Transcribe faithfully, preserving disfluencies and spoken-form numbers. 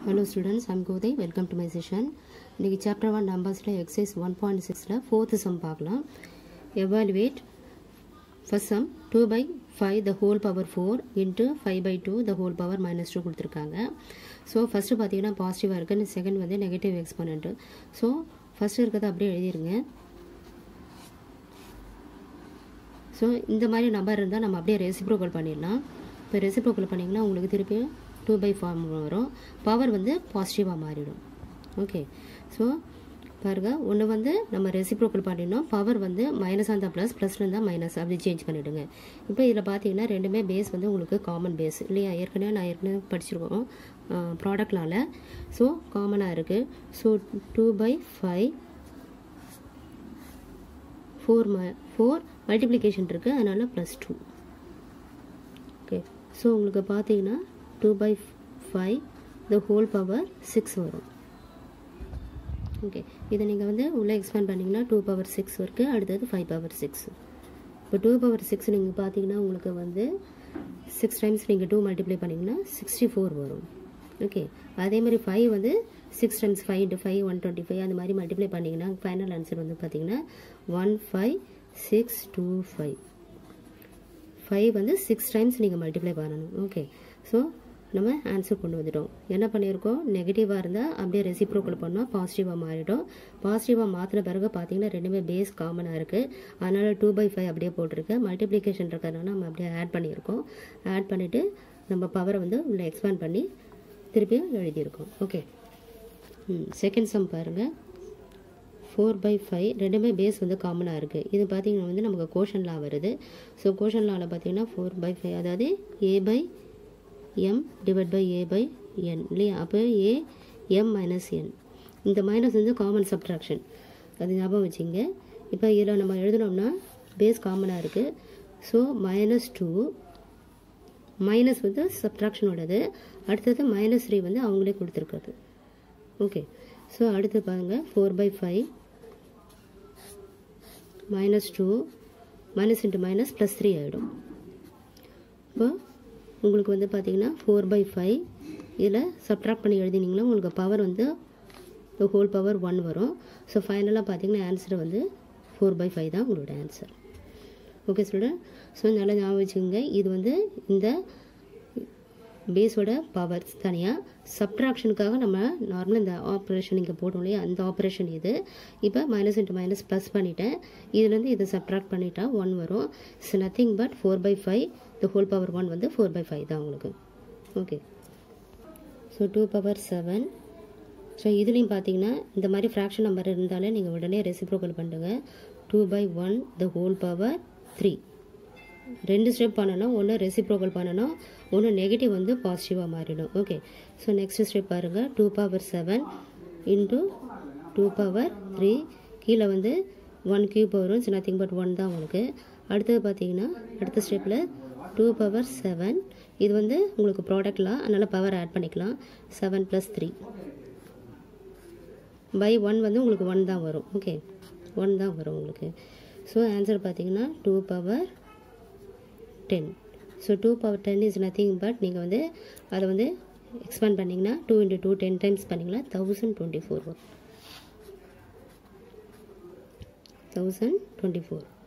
Hello students, I am Gothai. Welcome to my session. This chapter one numbers exercise one point six la fourth sum paakalam. Evaluate first sum two by five the whole power four into five by two the whole power minus two கொடுத்திருக்காங்க. So first பாத்தீங்கன்னா பாசிட்டிவா இருக்கு, second வந்து negative exponent. So first இருக்கத அப்படியே எழுதிருங்க. So இந்த மாதிரி நம்பர் இருந்தா நம்ம அப்படியே ரெசிப்ரோக்கல் பண்ணிடலாம். இப்போ ரெசிப்ரோக்கல் பண்ணீங்கன்னா உங்களுக்கு திருப்பி two by four வரும், பவர் வந்து பாசிட்டிவா மாறிடும். ஓகே, ஸோ பாருங்க, ஒன்று வந்து நம்ம ரெசிப்ரோக்கல் பண்ணிடணும், பவர் வந்து மைனஸ் அந்த ப்ளஸ் ப்ளஸ்ல இருந்தால் மைனஸ் அப்படி சேஞ்ச் பண்ணிவிடுங்க. இப்போ இதில் பார்த்தீங்கன்னா ரெண்டுமே பேஸ் வந்து உங்களுக்கு காமன் பேஸ் இல்லையா, ஏற்கனவே நான் ஏற்கனவே படிச்சிருக்கோம் ப்ராடக்ட்னால. ஸோ காமனாக இருக்குது. So two by five four ம ஃபோர் மல்டிப்ளிகேஷன் இருக்குது, அதனால் ப்ளஸ் டூ. ஓகே, ஸோ உங்களுக்கு பார்த்தீங்கன்னா two by five the whole power six வரும். ஓகே, இதை நீங்கள் வந்து உள்ளே எக்ஸ்பேண்ட் பண்ணிங்கன்னா two power six இருக்குது, அடுத்தது five power six. இப்போ two power six நீங்கள் பார்த்தீங்கன்னா உங்களுக்கு வந்து சிக்ஸ் டைம்ஸ் நீங்கள் டூ மல்டிப்ளை பண்ணிங்கன்னா சிக்ஸ்டி ஃபோர் வரும். ஓகே, அதே மாதிரி ஃபைவ் வந்து six times five into five one twenty five அந்த மாதிரி மல்டிப்ளை பண்ணிங்கன்னா ஃபைனல் ஆன்சர் வந்து பார்த்தீங்கன்னா one five six two five. Five வந்து சிக்ஸ் டைம்ஸ் நீங்கள் மல்டிப்ளை பண்ணணும். ஓகே, ஸோ நம்ம ஆன்சர் கொண்டு வந்துட்டோம். என்ன பண்ணியிருக்கோம், நெகட்டிவாக இருந்தால் அப்படியே ரெசிப்ரோக்கல் பண்ணோம், பாசிட்டிவாக மாறிடும். பாசிட்டிவாக மாற்றின பிறகு பார்த்தீங்கன்னா ரெண்டுமே பேஸ் காமனாக இருக்குது, அதனால் டூ பை ஃபைவ் அப்படியே போட்டிருக்கு. மல்டிப்ளிகேஷன் இருக்கிறதுனால நம்ம அப்படியே ஆட் பண்ணியிருக்கோம். ஆட் பண்ணிவிட்டு நம்ம பவரை வந்து உள்ள எக்ஸ்பேண்ட் பண்ணி திருப்பியும் எழுதியிருக்கோம். ஓகே, செகண்ட் சம் பாருங்கள். ஃபோர் பை ஃபைவ் ரெண்டுமே பேஸ் வந்து காமனாக இருக்குது. இது பார்த்தீங்கன்னா வந்து நமக்கு கோஷன் லா வருது. ஸோ கோஷன் லாவில் பார்த்தீங்கன்னா ஃபோர் பை ஃபைவ் அதாவது a by m divided by a by n இல்லையா, அப்போ a m minus n. இந்த மைனஸ் வந்து காமன் சப்ட்ராக்ஷன், அது ஞாபகம் வச்சுங்க. இப்போ இதில் நம்ம எழுதணும்னா பேஸ் காமனாக இருக்குது. ஸோ மைனஸ் டூ மைனஸ் வந்து சப்ட்ராக்ஷனோடது, அடுத்தது மைனஸ் த்ரீ வந்து அவங்களே கொடுத்துருக்குறது. ஓகே, ஸோ அடுத்து பாருங்கள், four by five minus two minus into minus plus three ஆகிடும். இப்போ உங்களுக்கு வந்து பார்த்தீங்கன்னா ஃபோர் பை ஃபைவ் இதில் சப்ட்ராக்ட் பண்ணி எழுதினீங்கன்னா உங்களுக்கு பவர் வந்து ஹோல் பவர் ஒன் வரும். ஸோ ஃபைனலாக பார்த்தீங்கன்னா ஆன்சர் வந்து ஃபோர் பை ஃபைவ் தான் உங்களோட ஆன்சர். ஓகே ஸ்டூடெண்ட், ஸோ நல்லா ஞாபகம் வச்சுக்கோங்க. இது வந்து இந்த பேஸோட பவர்ஸ் தனியாக, சப்ட்ராக்ஷனுக்காக நம்ம நார்மலாக இந்த ஆப்ரேஷன் இங்கே போட்டோம் இல்லையா, அந்த ஆப்ரேஷன் இது. இப்போ மைனஸ் இன்ட்டு மைனஸ் ப்ளஸ் பண்ணிவிட்டேன், இதுலேருந்து இதை சப்ட்ராக்ட் பண்ணிட்டா ஒன் வரும். It's nothing but four by five the whole power one வந்து ஃபோர் பை ஃபைவ் தான் உங்களுக்கு. Okay, so two power seven. So இதுலேயும் பார்த்தீங்கன்னா இந்த மாதிரி ஃப்ராக்ஷன் நம்பர் இருந்தாலே நீங்கள் உடனே ரெசிப்ரோக்கல் பண்ணுங்க. Two by one the whole power three. ரெண்டு ஸ்டெப் பண்ணணும், ஒன்று ரெசிப்ரோக்கல் பண்ணணும், ஒன்று நெகட்டிவ் வந்து பாசிட்டிவாக மாறிடும். ஓகே, ஸோ நெக்ஸ்ட் ஸ்டெப் பாருங்கள். Two power seven into two power three, கீழே வந்து ஒன் கியூப் வரும். இட்ஸ் நத்திங் பட் ஒன் தான் உங்களுக்கு. அடுத்தது பார்த்தீங்கன்னா அடுத்த ஸ்டெப்பில் டூ பவர் செவன், இது வந்து உங்களுக்கு ப்ராடக்ட்லாம், அதனால் பவர் ஆட் பண்ணிக்கலாம். Seven plus three by one வந்து உங்களுக்கு ஒன் தான் வரும். ஓகே, ஒன் தான் வரும் உங்களுக்கு. ஸோ ஆன்சர் பார்த்தீங்கன்னா two power ten. So two power ten is nothing but நீங்கள் வந்து அதை வந்து எக்ஸ்பேண்ட் பண்ணிங்கன்னா two into two ten times பண்ணிங்கன்னா தௌசண்ட் டுவெண்ட்டி ஃபோர் வரும். Thousand twenty four